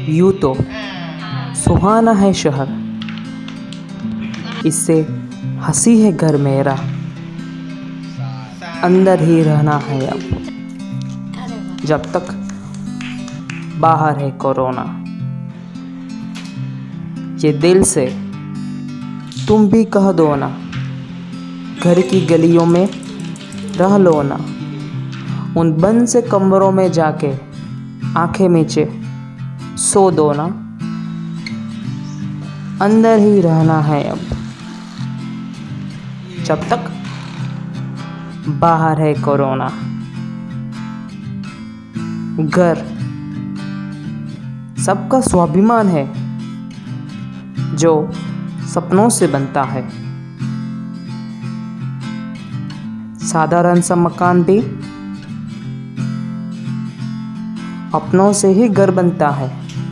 यूँ तो सुहाना है शहर, इससे हंसी है घर मेरा, अंदर ही रहना है अब जब तक बाहर है कोरोना। ये दिल से तुम भी कह दो ना, घर की गलियों में रह लो ना, उन बंद से कमरों में जाके आंखें मीचे सो दो ना, अंदर ही रहना है अब जब तक बाहर है कोरोना। घर सबका स्वाभिमान है जो सपनों से बनता है। साधारण सा मकान भी अपनों से ही घर बनता है।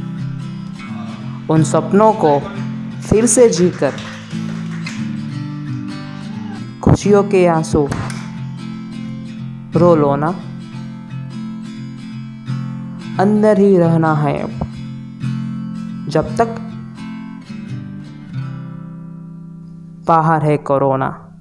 उन सपनों को फिर से जीकर खुशियों के आंसू रो लो ना, अंदर ही रहना है अब जब तक बाहर है कोरोना।